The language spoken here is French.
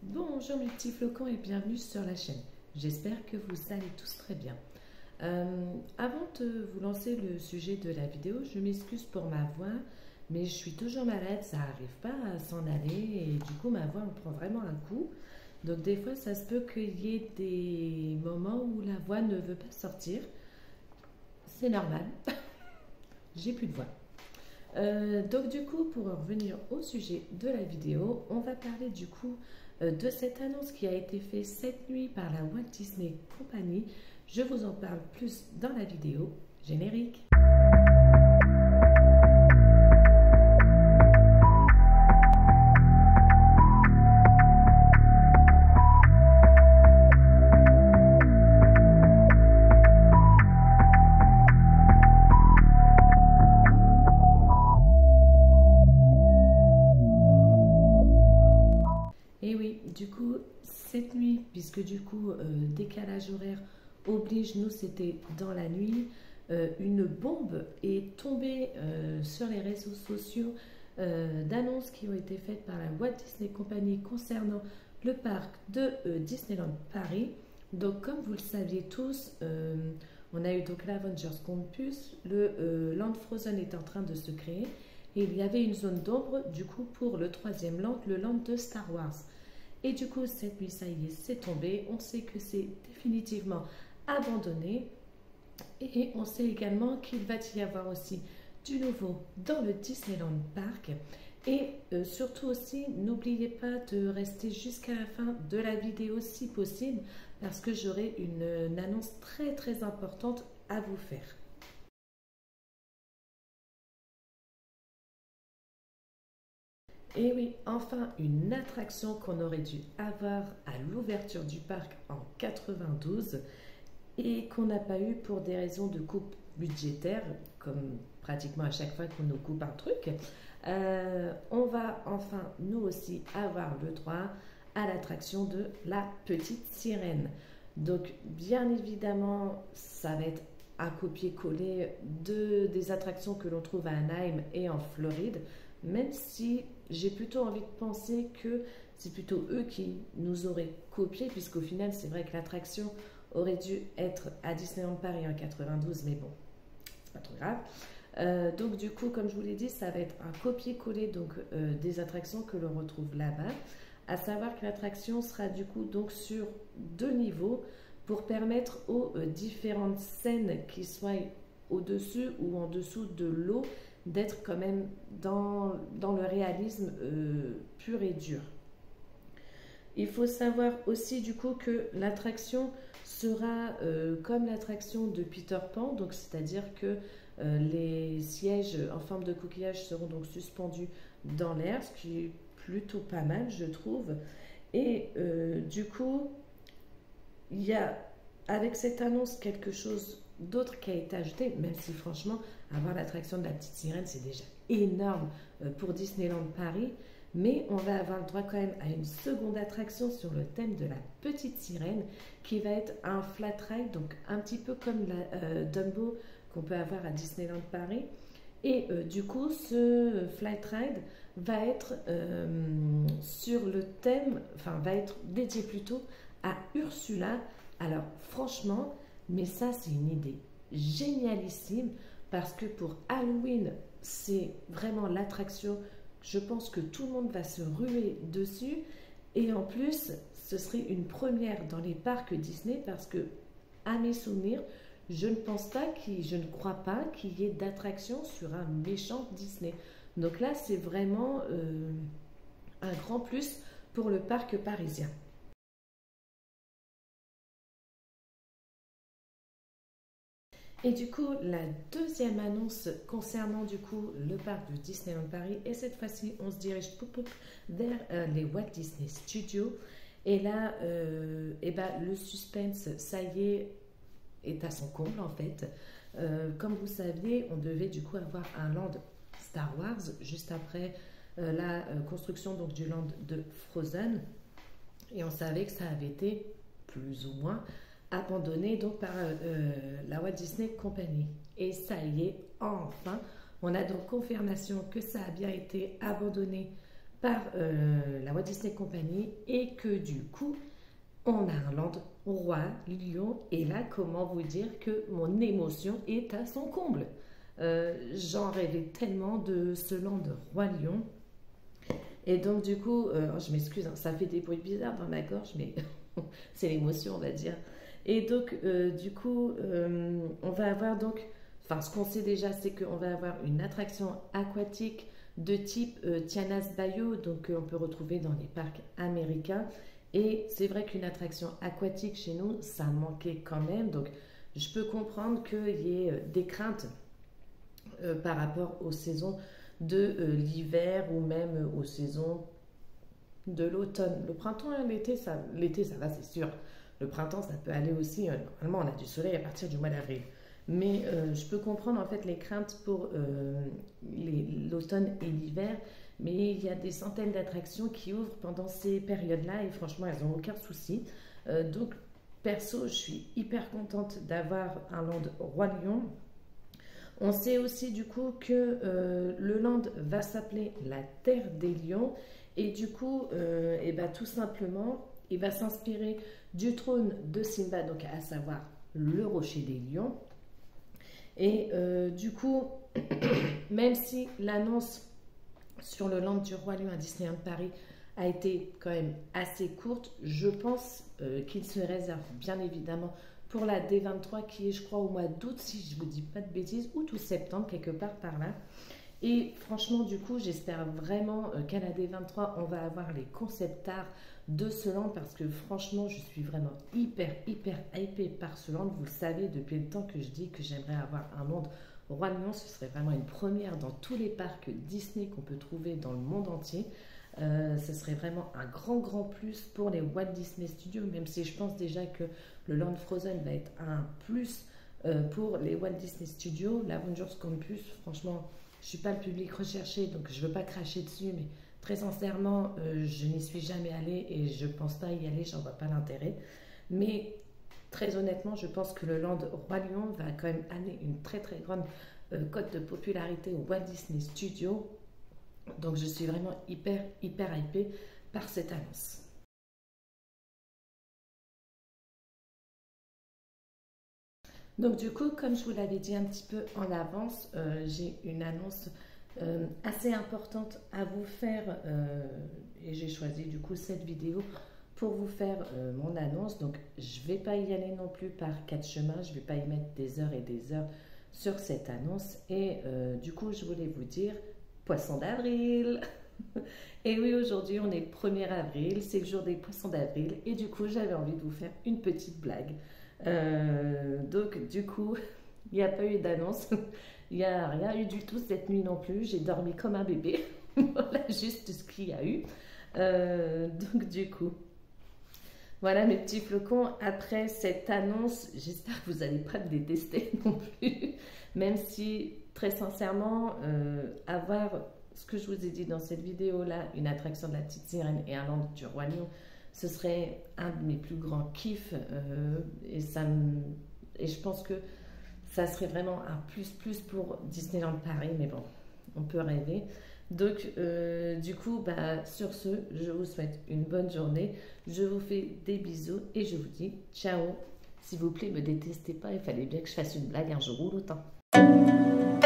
Bonjour mes petits flocons et bienvenue sur la chaîne. J'espère que vous allez tous très bien. Avant de vous lancer le sujet de la vidéo, je m'excuse pour ma voix, mais je suis toujours malade, ça n'arrive pas à s'en aller et du coup ma voix en prend vraiment un coup. Donc des fois ça se peut qu'il y ait des moments où la voix ne veut pas sortir. C'est normal, j'ai plus de voix. Donc du coup, pour revenir au sujet de la vidéo, on va parler du coup de cette annonce qui a été faite cette nuit par la Walt Disney Company. Je vous en parle plus dans la vidéo. Générique. Et oui, du coup, cette nuit, puisque du coup, décalage horaire oblige, nous c'était dans la nuit, une bombe est tombée sur les réseaux sociaux d'annonces qui ont été faites par la Walt Disney Company concernant le parc de Disneyland Paris. Donc comme vous le saviez tous, on a eu donc l'Avengers Campus, le Land Frozen est en train de se créer et il y avait une zone d'ombre du coup pour le troisième land, le land de Star Wars. Et du coup cette nuit ça y est, c'est tombé, on sait que c'est définitivement abandonné et on sait également qu'il va y avoir aussi du nouveau dans le Disneyland Park et surtout aussi n'oubliez pas de rester jusqu'à la fin de la vidéo si possible parce que j'aurai une annonce très importante à vous faire. Et oui, enfin une attraction qu'on aurait dû avoir à l'ouverture du parc en 92 et qu'on n'a pas eu pour des raisons de coupe budgétaire, comme pratiquement à chaque fois qu'on nous coupe un truc. On va enfin nous aussi avoir le droit à l'attraction de la petite sirène. Donc bien évidemment ça va être un copier-coller des attractions que l'on trouve à Anaheim et en Floride, même si j'ai plutôt envie de penser que c'est plutôt eux qui nous auraient copié, puisqu'au final c'est vrai que l'attraction aurait dû être à Disneyland Paris en 92, mais bon, c'est pas trop grave. Donc du coup, comme je vous l'ai dit, ça va être un copier-coller donc des attractions que l'on retrouve là-bas. À savoir que l'attraction sera du coup donc sur 2 niveaux pour permettre aux différentes scènes qui soient au-dessus ou en dessous de l'eau d'être quand même dans le réalisme pur et dur. Il faut savoir aussi du coup que l'attraction sera comme l'attraction de Peter Pan, donc c'est-à-dire que les sièges en forme de coquillage seront donc suspendus dans l'air, ce qui est plutôt pas mal je trouve. Et du coup, il y a avec cette annonce quelque chose d'autre qui a été ajouté, même si franchement, avoir l'attraction de la petite sirène, c'est déjà énorme pour Disneyland Paris. Mais on va avoir le droit quand même à une seconde attraction sur le thème de la petite sirène qui va être un flat ride, donc un petit peu comme la Dumbo qu'on peut avoir à Disneyland Paris. Et du coup, ce flight ride va être sur le thème, enfin va être dédié plutôt à Ursula. Alors franchement, mais ça c'est une idée génialissime parce que pour Halloween, c'est vraiment l'attraction. Je pense que tout le monde va se ruer dessus et en plus, ce serait une première dans les parcs Disney parce que, à mes souvenirs, je ne crois pas qu'il y ait d'attraction sur un méchant Disney. Donc là, c'est vraiment un grand plus pour le parc parisien. Et du coup, la deuxième annonce concernant du coup le parc de Disneyland Paris, et cette fois-ci, on se dirige vers les Walt Disney Studios. Et là, le suspense, ça y est à son comble en fait. Comme vous saviez, on devait du coup avoir un land Star Wars juste après la construction donc, du land de Frozen. Et on savait que ça avait été plus ou moins abandonné donc par la Walt Disney Company. Et ça y est, enfin, on a donc confirmation que ça a bien été abandonné par la Walt Disney Company et que du coup, on a un land roi lion. Et là, comment vous dire que mon émotion est à son comble. J'en rêvais tellement de ce land roi lion. Et donc du coup, je m'excuse, hein, ça fait des bruits bizarres dans ma gorge, mais c'est l'émotion, on va dire. Et donc du coup, on va avoir donc, enfin ce qu'on sait déjà, c'est qu'on va avoir une attraction aquatique de type Tiana's Bayou, donc on peut retrouver dans les parcs américains. Et c'est vrai qu'une attraction aquatique chez nous, ça manquait quand même. Donc je peux comprendre qu'il y ait des craintes par rapport aux saisons de l'hiver ou même aux saisons de l'automne. Le printemps et l'été, ça va, c'est sûr. Le printemps, ça peut aller aussi. Normalement, on a du soleil à partir du mois d'avril. Mais je peux comprendre en fait les craintes pour l'automne et l'hiver. Mais il y a des centaines d'attractions qui ouvrent pendant ces périodes-là et franchement, elles n'ont aucun souci. Donc, perso, je suis hyper contente d'avoir un land Roi Lion. On sait aussi du coup que le land va s'appeler la Terre des Lions et du coup, et ben, tout simplement, il va s'inspirer du trône de Simba, donc à savoir le Rocher des Lions. Et du coup, même si l'annonce sur le land du Roi Lion à Disneyland Paris a été quand même assez courte, je pense qu'il se réserve bien évidemment pour la D23 qui est, je crois, au mois d'août, si je ne vous dis pas de bêtises, août ou septembre, quelque part par là. Et franchement, du coup, j'espère vraiment qu'à la D23, on va avoir les concept art de ce land parce que franchement, je suis vraiment hyper hypée par ce land. Vous le savez, depuis le temps que je dis que j'aimerais avoir un land Roi Lion, ce serait vraiment une première dans tous les parcs Disney qu'on peut trouver dans le monde entier. Ce serait vraiment un grand plus pour les Walt Disney Studios, même si je pense déjà que le Land Frozen va être un plus pour les Walt Disney Studios. L'Avengers Campus, franchement, je ne suis pas le public recherché, donc je ne veux pas cracher dessus, mais très sincèrement, je n'y suis jamais allée et je ne pense pas y aller, j'en vois pas l'intérêt. Mais très honnêtement, je pense que le Land Roi Lion va quand même amener une très grande cote de popularité au Walt Disney Studios. Donc je suis vraiment hyper hypée par cette annonce. Donc du coup, comme je vous l'avais dit un petit peu en avance, j'ai une annonce assez importante à vous faire et j'ai choisi du coup cette vidéo pour vous faire mon annonce. Donc je ne vais pas y aller non plus par quatre chemins, je ne vais pas y mettre des heures et des heures sur cette annonce et du coup je voulais vous dire Poisson d'avril. Et oui, aujourd'hui on est le 1er avril, c'est le jour des poissons d'avril et du coup j'avais envie de vous faire une petite blague. Donc du coup il n'y a pas eu d'annonce, il n'y a rien eu du tout cette nuit non plus, j'ai dormi comme un bébé. Voilà juste ce qu'il y a eu. Donc du coup voilà mes petits flocons, après cette annonce, j'espère que vous n'allez pas me détester non plus, même si très sincèrement, avoir ce que je vous ai dit dans cette vidéo-là, une attraction de la petite sirène et un land du Roi Lion, ce serait un de mes plus grands kiffs et je pense que ça serait vraiment un plus pour Disneyland Paris, mais bon, on peut rêver. Donc du coup, bah, sur ce, je vous souhaite une bonne journée, je vous fais des bisous et je vous dis ciao. S'il vous plaît, ne me détestez pas, il fallait bien que je fasse une blague un jour ou l'autre.